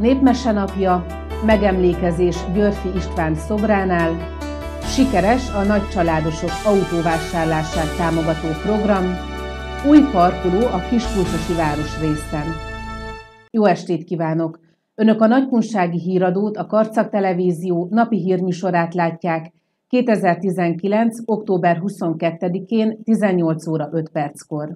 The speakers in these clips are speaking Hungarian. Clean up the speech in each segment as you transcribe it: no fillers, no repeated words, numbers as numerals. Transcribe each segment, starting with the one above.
Népmese napja, megemlékezés Györffy István szobránál, sikeres a nagycsaládosok autóvásárlását támogató program, új parkoló a Kiskuncosi városrészen. Jó estét kívánok! Önök a Nagykunsági Híradót, a Karcag Televízió napi hírműsorát látják 2019. október 22-én 18 óra 5 perckor.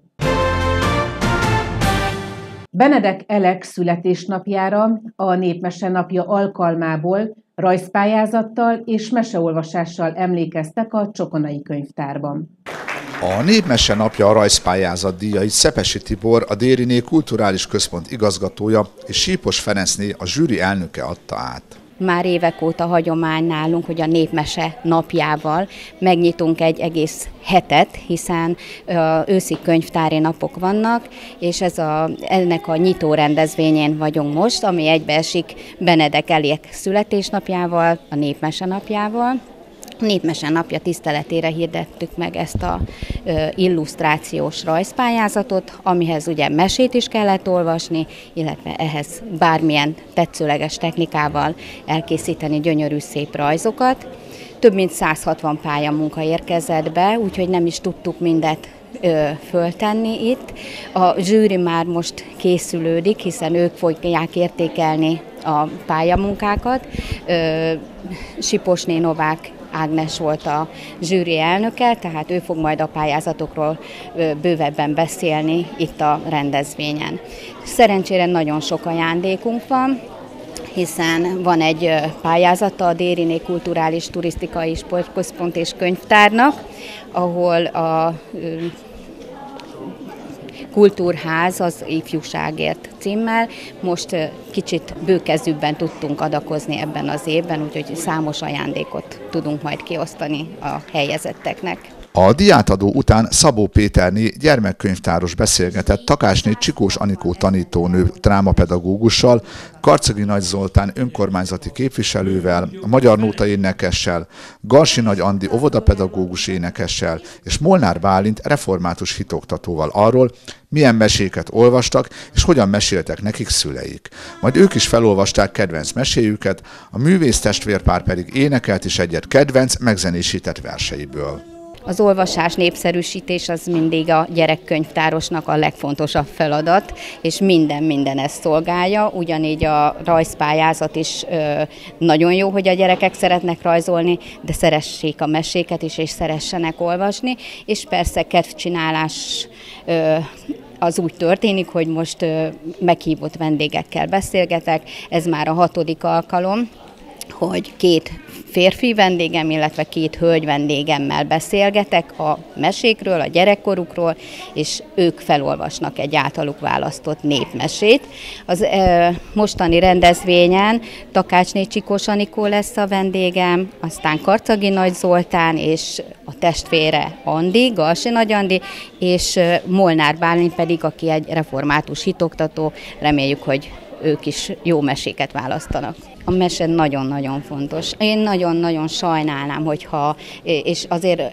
Benedek Elek születésnapjára a Népmese napja alkalmából rajzpályázattal és meseolvasással emlékeztek a Csokonai Könyvtárban. A Népmese napja a rajzpályázat díjait Szepesi Tibor, a Dériné Kulturális Központ igazgatója és Sípos Ferencné, a zsűri elnöke adta át. Már évek óta hagyomány nálunk, hogy a Népmese napjával megnyitunk egy egész hetet, hiszen őszi könyvtári napok vannak, és ennek a nyitó rendezvényén vagyunk most, ami egybeesik Benedek Elek születésnapjával, a Népmese napjával. A Népmese napja tiszteletére hirdettük meg ezt a illusztrációs rajzpályázatot, amihez ugye mesét is kellett olvasni, illetve ehhez bármilyen tetszőleges technikával elkészíteni gyönyörű szép rajzokat. Több mint 160 pályamunka érkezett be, úgyhogy nem is tudtuk mindet föltenni itt. A zsűri már most készülődik, hiszen ők fogják értékelni a pályamunkákat. Siposné Novák Ágnes volt a zsűri elnöke, tehát ő fog majd a pályázatokról bővebben beszélni itt a rendezvényen. Szerencsére nagyon sok ajándékunk van, hiszen van egy pályázata a Dériné Kulturális Turisztikai Sportközpont és Könyvtárnak, ahol a Kultúrház az ifjúságért címmel. Most kicsit bőkezűbben tudtunk adakozni ebben az évben, úgyhogy számos ajándékot tudunk majd kiosztani a helyezetteknek. A díjátadó után Szabó Péterné gyermekkönyvtáros beszélgetett Takácsné Csikós Anikó tanítónő drámapedagógussal, Karcagi Nagy Zoltán önkormányzati képviselővel, a Magyar Nóta énekessel, Garsi Nagy Andi óvodapedagógus énekessel és Molnár Bálint református hitoktatóval arról, milyen meséket olvastak és hogyan meséltek nekik szüleik. Majd ők is felolvasták kedvenc meséjüket, a művész testvérpár pedig énekelt is egyet kedvenc, megzenésített verseiből. Az olvasás népszerűsítés az mindig a gyerekkönyvtárosnak a legfontosabb feladat, és minden ezt szolgálja. Ugyanígy a rajzpályázat is nagyon jó, hogy a gyerekek szeretnek rajzolni, de szeressék a meséket is, és szeressenek olvasni, és persze kedvcsinálás az úgy történik, hogy most meghívott vendégekkel beszélgetek, ez már a 6. alkalom, hogy 2 férfi vendégem, illetve 2 hölgy vendégemmel beszélgetek a mesékről, a gyerekkorukról, és ők felolvasnak egy általuk választott népmesét. Az mostani rendezvényen Takácsné Csikós Anikó lesz a vendégem, aztán Karcagi Nagy Zoltán és a testvére Andi, Garsi Nagy Andi, és Molnár Bálint pedig, aki egy református hitoktató, reméljük, hogy ők is jó meséket választanak. A mese nagyon-nagyon fontos. Én nagyon-nagyon sajnálnám, hogyha, és azért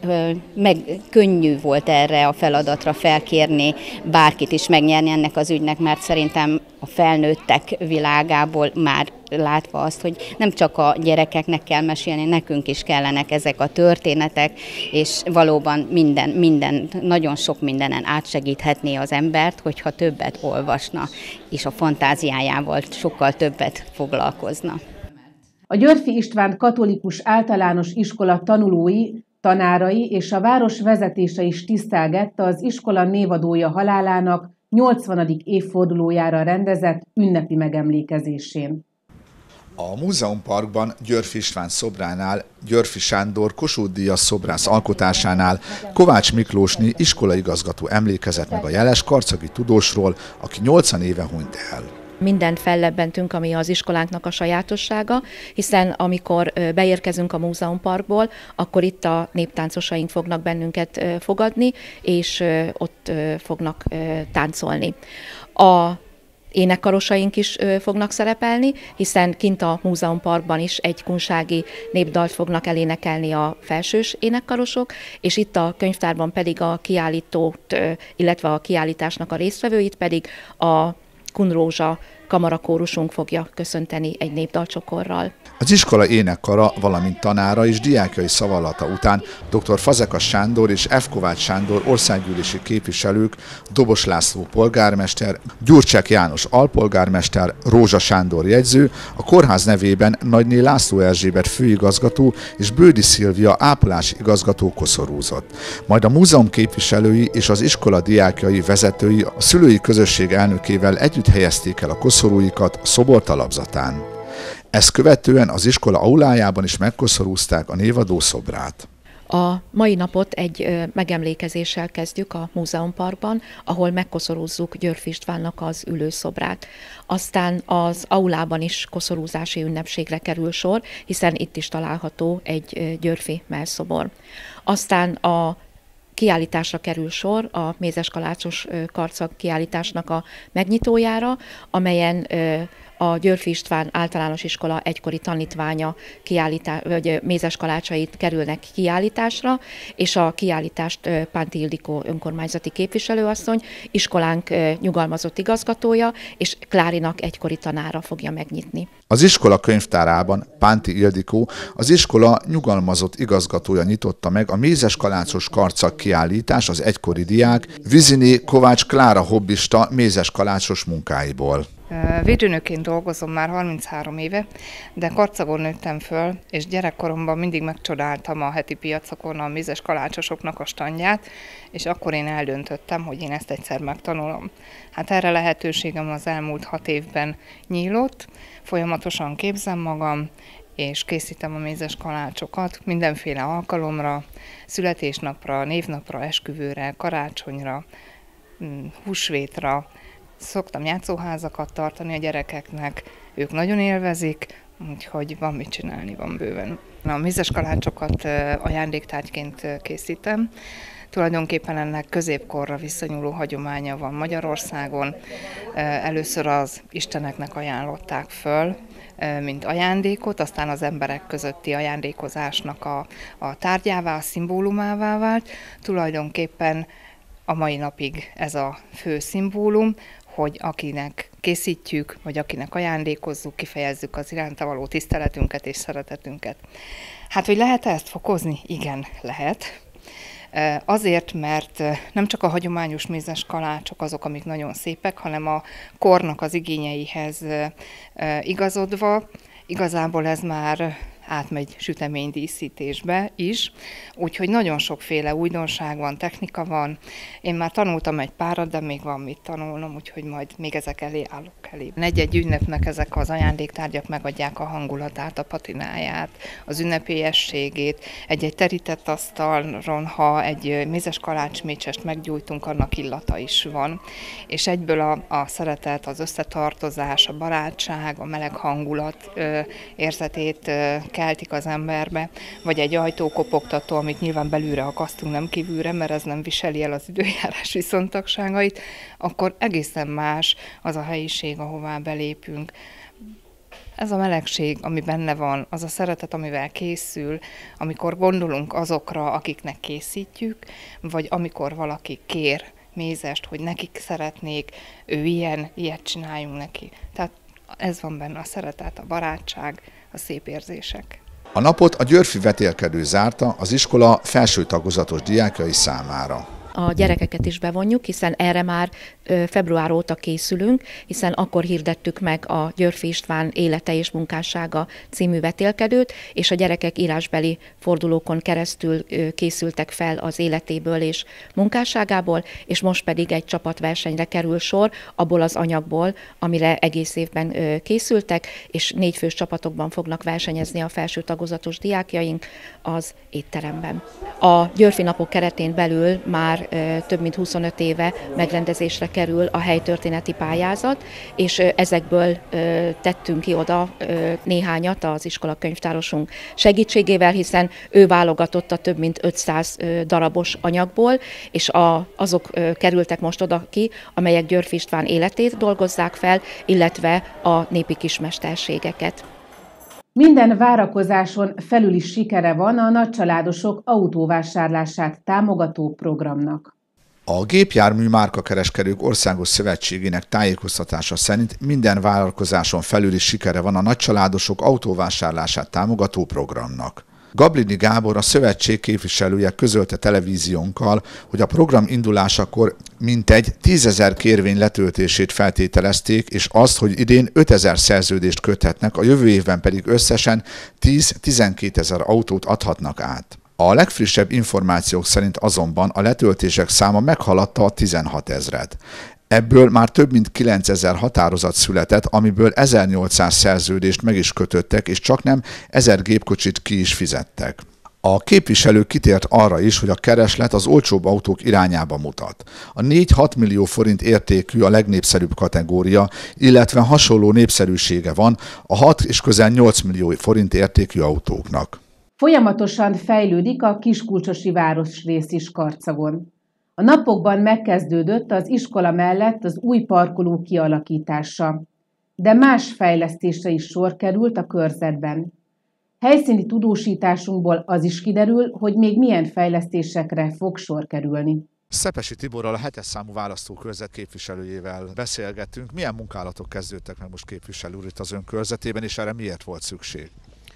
könnyű volt erre a feladatra felkérni bárkit is megnyerni ennek az ügynek, mert szerintem a felnőttek világából már látva azt, hogy nem csak a gyerekeknek kell mesélni, nekünk is kellenek ezek a történetek, és valóban nagyon sok mindenen átsegíthetné az embert, hogyha többet olvasna, és a fantáziájával sokkal többet foglalkozna. A Györffy István Katolikus Általános Iskola tanulói, tanárai és a város vezetése is tisztelgette az iskola névadója halálának 80. évfordulójára rendezett ünnepi megemlékezésén. A Múzeumparkban Györffy István szobránál, Györffy Sándor Kossuth-díjas szobrász alkotásánál Kovács Miklósné iskolaigazgató emlékezett meg a jeles karcagi tudósról, aki 80 éve hunyt el. Mindent fellebbentünk, ami az iskolánknak a sajátossága, hiszen amikor beérkezünk a Múzeumparkból, akkor itt a néptáncosaink fognak bennünket fogadni, és ott fognak táncolni. A énekkarosaink is fognak szerepelni, hiszen kint a Múzeumparkban is egy kunsági népdalt fognak elénekelni a felsős énekkarosok, és itt a könyvtárban pedig a kiállítót, illetve a kiállításnak a résztvevőit pedig a Kunrózsa kamarakórusunk fogja köszönteni egy népdalcsokorral. Az iskola énekkara, valamint tanára és diákjai szavallata után dr. Fazekas Sándor és F. Kovács Sándor országgyűlési képviselők, Dobos László polgármester, Gyurcsák János alpolgármester, Rózsa Sándor jegyző, a kórház nevében Nagyné László Erzsébet főigazgató és Bődi Szilvia ápolási igazgató koszorúzott. Majd a múzeum képviselői és az iskola diákjai, vezetői a szülői közösség elnökével együtt helyezték el a koszorúikat a szobor talapzatán. Ezt követően az iskola aulájában is megkoszorúzták a névadó szobrát. A mai napot egy megemlékezéssel kezdjük a Múzeumparkban, ahol megkoszorúzzuk Györffy Istvánnak az ülőszobrát. Aztán az aulában is koszorúzási ünnepségre kerül sor, hiszen itt is található egy Györffy mellszobor. Aztán a kiállításra kerül sor, a mézeskalácsos karcag kiállításnak a megnyitójára, amelyen a Györffy István általános iskola egykori tanítványa vagy mézeskalácsait kerülnek kiállításra, és a kiállítást Pánti Ildikó önkormányzati képviselőasszony, iskolánk nyugalmazott igazgatója, és Klárinak egykori tanára fogja megnyitni. Az iskola könyvtárában Pánti Ildikó, az iskola nyugalmazott igazgatója nyitotta meg a mézeskalácos karcag kiállítás az egykori diák Viziné Kovács Klára hobbista mézeskalácsos munkáiból. Védőnőként dolgozom már 33 éve, de karcagon nőttem föl, és gyerekkoromban mindig megcsodáltam a heti piacokon a mézes kalácsosoknak a standját, és akkor én eldöntöttem, hogy én ezt egyszer megtanulom. Hát erre lehetőségem az elmúlt 6 évben nyílott, folyamatosan képzem magam, és készítem a mézes kalácsokat mindenféle alkalomra, születésnapra, névnapra, esküvőre, karácsonyra, húsvétra. Szoktam játszóházakat tartani a gyerekeknek, ők nagyon élvezik, úgyhogy van mit csinálni, van bőven. A mézes kalácsokat ajándéktárgyként készítem. Tulajdonképpen ennek középkorra visszanyúló hagyománya van Magyarországon. Először az isteneknek ajánlották föl, mint ajándékot, aztán az emberek közötti ajándékozásnak a tárgyává, a szimbólumává vált. Tulajdonképpen a mai napig ez a fő szimbólum, hogy akinek készítjük, vagy akinek ajándékozzuk, kifejezzük az iránta való tiszteletünket és szeretetünket. Hát, hogy lehet ezt fokozni? Igen, lehet. Azért, mert nem csak a hagyományos mézes kalácsok azok, amik nagyon szépek, hanem a kornak az igényeihez igazodva, igazából ez már átmegy süteménydíszítésbe is, úgyhogy nagyon sokféle újdonság van, technika van. Én már tanultam egy párat, de még van mit tanulnom, úgyhogy majd még ezek elé állok elé. Egy-egy ünnepnek ezek az ajándéktárgyak megadják a hangulatát, a patináját, az ünnepélyességét. Egy-egy terített asztalon, ha egy mézes kalácsmécsest meggyújtunk, annak illata is van. És egyből a szeretet, az összetartozás, a barátság, a meleg hangulat érzetét keltik az emberbe, vagy egy ajtókopogtató, amit nyilván belülre akasztunk, nem kívülre, mert ez nem viseli el az időjárás viszontagságait, akkor egészen más az a helyiség, ahová belépünk. Ez a melegség, ami benne van, az a szeretet, amivel készül, amikor gondolunk azokra, akiknek készítjük, vagy amikor valaki kér mézest, hogy nekik szeretnék, ő ilyet csináljunk neki. Tehát ez van benne, a szeretet, a barátság, a szép érzések. A napot a györfyi vetélkedő zárta az iskola felső tagozatos diákjai számára. A gyerekeket is bevonjuk, hiszen erre már február óta készülünk, hiszen akkor hirdettük meg a Györffy István élete és munkássága című vetélkedőt, és a gyerekek írásbeli fordulókon keresztül készültek fel az életéből és munkásságából, és most pedig egy csapatversenyre kerül sor, abból az anyagból, amire egész évben készültek, és 4 fős csapatokban fognak versenyezni a felső tagozatos diákjaink az étteremben. A Györffy napok keretén belül már több mint 25 éve megrendezésre kerül a helytörténeti pályázat, és ezekből tettünk ki oda néhányat az iskola könyvtárosunk segítségével, hiszen ő válogatott a több mint 500 darabos anyagból, és azok kerültek most oda ki, amelyek Györffy István életét dolgozzák fel, illetve a népi kismesterségeket. Minden várakozáson felül is sikere van a nagycsaládosok autóvásárlását támogató programnak. A Gépjármű Márkakereskedők Országos Szövetségének tájékoztatása szerint minden vállalkozáson felüli sikere van a nagycsaládosok autóvásárlását támogató programnak. Gablini Gábor, a szövetség képviselője közölte televíziónkkal, hogy a program indulásakor mintegy 10 000 kérvény letöltését feltételezték, és azt, hogy idén 5 000 szerződést köthetnek, a jövő évben pedig összesen 10-12 000 autót adhatnak át. A legfrissebb információk szerint azonban a letöltések száma meghaladta a 16 000-et. Ebből már több mint 9 000 határozat született, amiből 1800 szerződést meg is kötöttek, és csaknem 1000 gépkocsit ki is fizettek. A képviselő kitért arra is, hogy a kereslet az olcsóbb autók irányába mutat. A 4-6 millió forint értékű a legnépszerűbb kategória, illetve hasonló népszerűsége van a 6 és közel 8 millió forint értékű autóknak. Folyamatosan fejlődik a Kiskulcsosi városrész is Karcagon. A napokban megkezdődött az iskola mellett az új parkoló kialakítása, de más fejlesztésre is sor került a körzetben. Helyszíni tudósításunkból az is kiderül, hogy még milyen fejlesztésekre fog sor kerülni. Szepesi Tiborral, a 7-es számú választókörzet képviselőjével beszélgettünk. Milyen munkálatok kezdődtek meg most, képviselő úr, itt az ön körzetében, és erre miért volt szükség?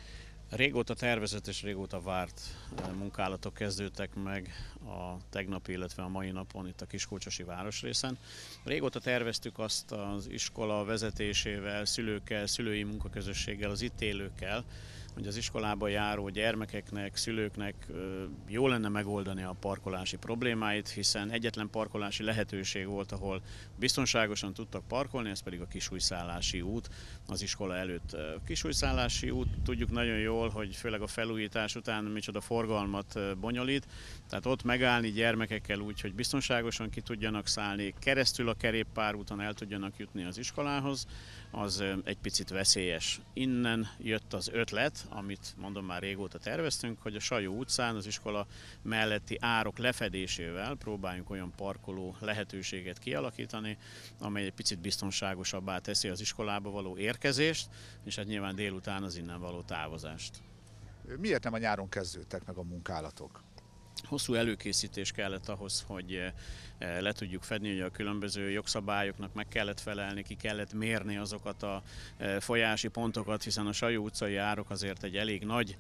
Régóta tervezett és régóta várt munkálatok kezdődtek meg a tegnapi, illetve a mai napon itt a Kiskulcsosi városrészen. Régóta terveztük azt az iskola vezetésével, szülőkkel, szülői munkaközösséggel, az itt élőkkel, hogy az iskolába járó gyermekeknek, szülőknek jó lenne megoldani a parkolási problémáit, hiszen egyetlen parkolási lehetőség volt, ahol biztonságosan tudtak parkolni, ez pedig a Kisújszállási út az iskola előtt. A Kisújszállási út tudjuk nagyon jól, hogy főleg a felújítás után micsoda forgalmat bonyolít, tehát ott megállni gyermekekkel úgy, hogy biztonságosan ki tudjanak szállni, keresztül a kerékpárúton el tudjanak jutni az iskolához, az egy picit veszélyes. Innen jött az ötlet, amit mondom már régóta terveztünk, hogy a Sajó utcán az iskola melletti árok lefedésével próbáljunk olyan parkoló lehetőséget kialakítani, amely egy picit biztonságosabbá teszi az iskolába való érkezést, és hát nyilván délután az innen való távozást. Miért nem a nyáron kezdődtek meg a munkálatok? Hosszú előkészítés kellett ahhoz, hogy le tudjuk fedni, hogy a különböző jogszabályoknak meg kellett felelni, ki kellett mérni azokat a folyási pontokat, hiszen a Sajó utcai árok azért egy elég nagy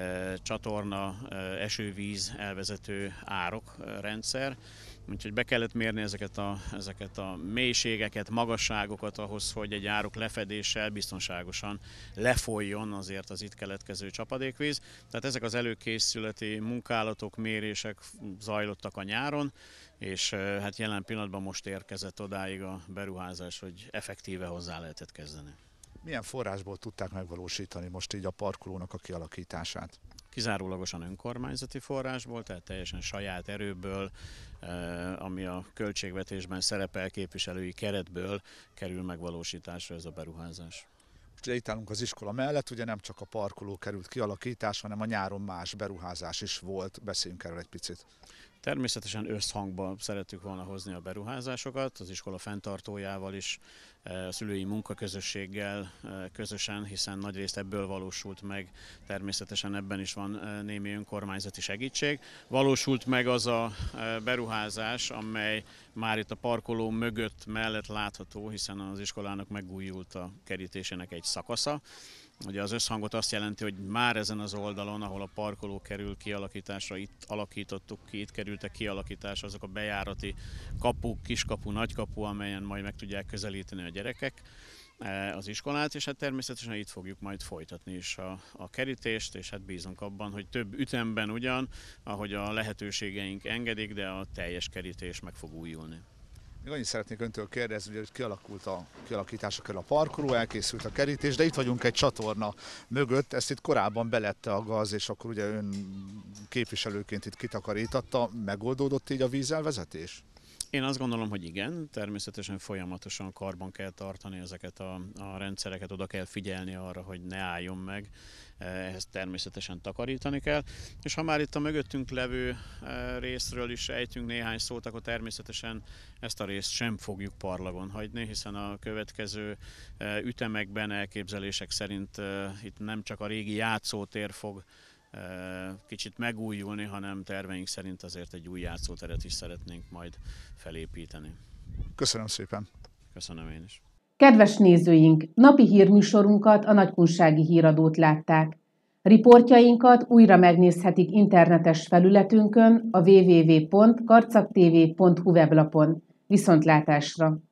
csatorna, esővíz elvezető árokrendszer, úgyhogy be kellett mérni ezeket a mélységeket, magasságokat ahhoz, hogy egy árok lefedéssel biztonságosan lefolyjon azért az itt keletkező csapadékvíz. Tehát ezek az előkészületi munkálatok, mérések zajlottak a nyáron, és hát jelen pillanatban most érkezett odáig a beruházás, hogy effektíve hozzá lehetett kezdeni. Milyen forrásból tudták megvalósítani most így a parkolónak a kialakítását? Kizárólagosan önkormányzati forrásból, tehát teljesen saját erőből, ami a költségvetésben szerepel, képviselői keretből kerül megvalósításra ez a beruházás. Ugye itt állunk az iskola mellett, ugye nem csak a parkoló került kialakítás, hanem a nyáron más beruházás is volt. Beszéljünk erről egy picit. Természetesen összhangba szerettük volna hozni a beruházásokat, az iskola fenntartójával is, a szülői munkaközösséggel közösen, hiszen nagyrészt ebből valósult meg, természetesen ebben is van némi önkormányzati segítség. Valósult meg az a beruházás, amely már itt a parkoló mögött mellett látható, hiszen az iskolának megújult a kerítésének egy szakasza. Ugye az összhangot azt jelenti, hogy már ezen az oldalon, ahol a parkoló kerül kialakításra, itt alakítottuk ki, itt kerültek kialakításra azok a bejárati kapuk, kiskapu, nagykapu, amelyen majd meg tudják közelíteni a gyerekek az iskolát, és hát természetesen itt fogjuk majd folytatni is a kerítést, és hát bízunk abban, hogy több ütemben ugyan, ahogy a lehetőségeink engedik, de a teljes kerítés meg fog újulni. Még annyit szeretnék öntől kérdezni, hogy kialakult a kialakítása körül a parkoló, elkészült a kerítés, de itt vagyunk egy csatorna mögött, ezt itt korábban belette a gaz, és akkor ugye ön képviselőként itt kitakarítatta, megoldódott így a vízelvezetés? Én azt gondolom, hogy igen, természetesen folyamatosan karban kell tartani ezeket a rendszereket, oda kell figyelni arra, hogy ne álljon meg, ehhez természetesen takarítani kell. És ha már itt a mögöttünk levő részről is ejtünk néhány szót, akkor természetesen ezt a részt sem fogjuk parlagon hagyni, hiszen a következő ütemekben, elképzelések szerint itt nem csak a régi játszótér fog kicsit megújulni, hanem terveink szerint azért egy új játszóteret is szeretnénk majd felépíteni. Köszönöm szépen. Köszönöm én is. Kedves nézőink, napi hírműsorunkat, a Nagykunsági Híradót látták. Riportjainkat újra megnézhetik internetes felületünkön, a www.karcagtv.hu weblapon. Viszontlátásra!